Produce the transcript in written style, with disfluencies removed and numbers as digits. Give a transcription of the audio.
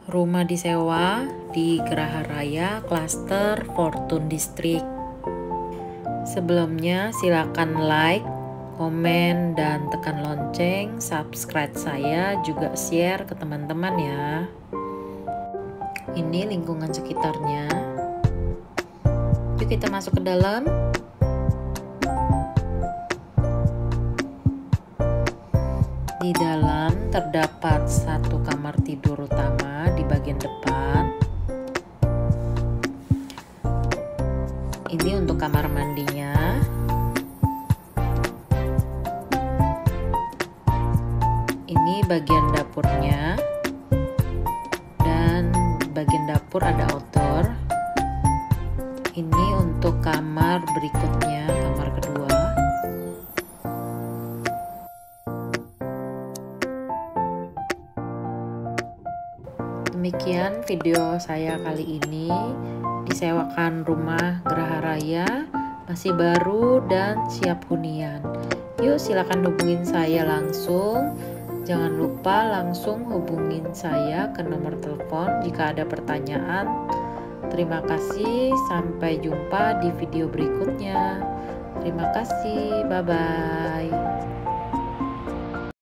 Rumah disewa di Geraha Raya, Klaster Fortune District. Sebelumnya silakan like, komen, dan tekan lonceng, subscribe saya, juga share ke teman-teman ya. Ini lingkungan sekitarnya. Yuk kita masuk ke dalam. Di dalam terdapat satu kamar tidur utama di bagian depan. Ini untuk kamar mandinya. Ini bagian dapurnya. Dan bagian dapur ada outdoor. Ini untuk kamar berikutnya, kamar kedua. Demikian video saya kali ini. Disewakan rumah Geraha Raya, masih baru dan siap hunian. Yuk silakan hubungin saya langsung. Jangan lupa langsung hubungin saya ke nomor telepon jika ada pertanyaan. Terima kasih, sampai jumpa di video berikutnya. Terima kasih, bye-bye.